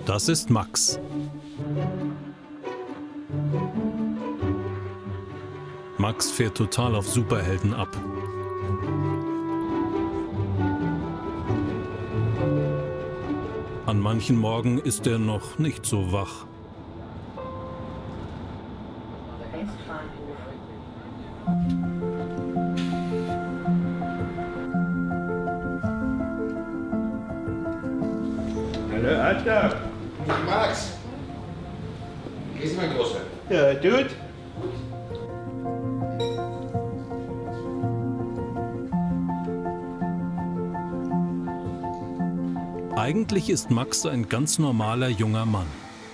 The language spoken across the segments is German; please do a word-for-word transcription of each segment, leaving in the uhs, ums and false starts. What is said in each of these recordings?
Das ist Max. Max fährt total auf Superhelden ab. An manchen Morgen ist er noch nicht so wach. Hallo, Alter. Max. Grüß dich, mein Großer. Ja, Dude. Eigentlich ist Max ein ganz normaler junger Mann.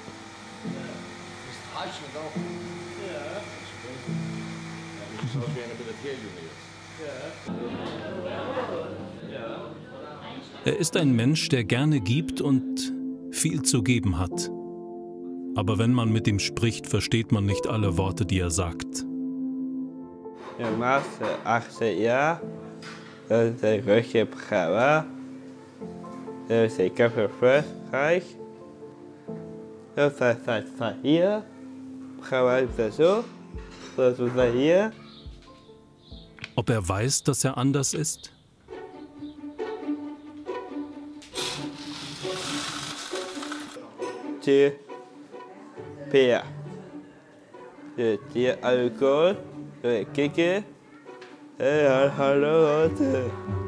Er ist ein Mensch, der gerne gibt und viel zu geben hat. Aber wenn man mit ihm spricht, versteht man nicht alle Worte, die er sagt. Ja, Max, achtzehn Jahre. Das ist ein Röche Brauer. Das ist ein Kaffee Frankreich. Das ist ein hier. Brauer ist so. Das ist hier. Ob er weiß, dass er anders ist? T. P. T. Alkohol. Kicke. Hey, hallo Leute.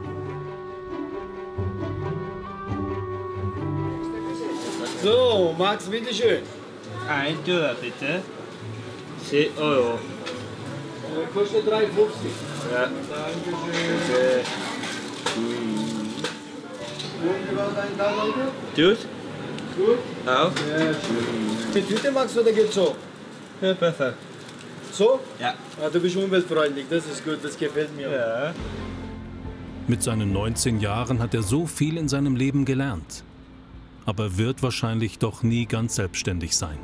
So, Max, bitteschön. Ein Tour bitte. zehn Euro. Kostet drei fünfzig. Ja. Dankeschön. Und wie war dein Tag heute? Gut? Gut? Auch? Ja, schön. Mit Tüte, Max, oder geht's so? Ja, besser. So? Ja. Ah, du bist umweltfreundlich, das ist gut, das gefällt mir. Ja. Mit seinen neunzehn Jahren hat er so viel in seinem Leben gelernt. Aber wird wahrscheinlich doch nie ganz selbstständig sein.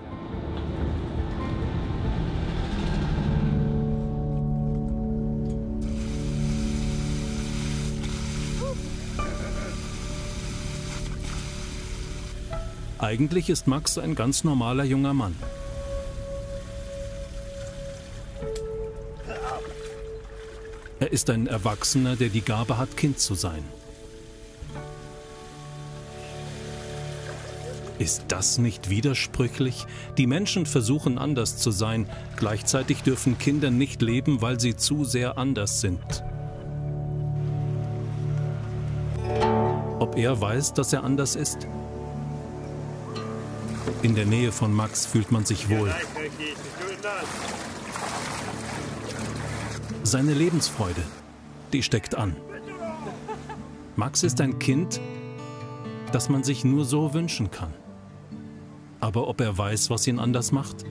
Eigentlich ist Max ein ganz normaler junger Mann. Er ist ein Erwachsener, der die Gabe hat, Kind zu sein. Ist das nicht widersprüchlich? Die Menschen versuchen anders zu sein, gleichzeitig dürfen Kinder nicht leben, weil sie zu sehr anders sind. Ob er weiß, dass er anders ist? In der Nähe von Max fühlt man sich wohl. Seine Lebensfreude, die steckt an. Max ist ein Kind, das man sich nur so wünschen kann. Aber ob er weiß, was ihn anders macht?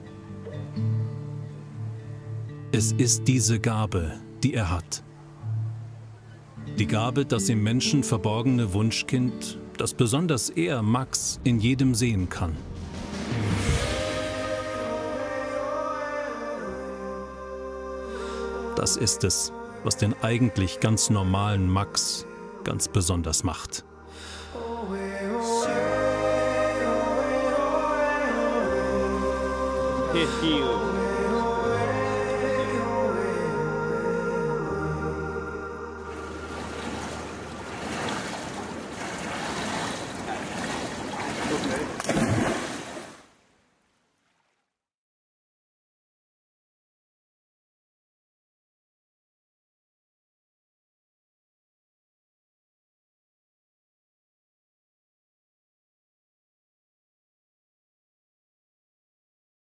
Es ist diese Gabe, die er hat. Die Gabe, das im Menschen verborgene Wunschkind, das besonders er, Max, in jedem sehen kann. Das ist es, was den eigentlich ganz normalen Max ganz besonders macht. Okay.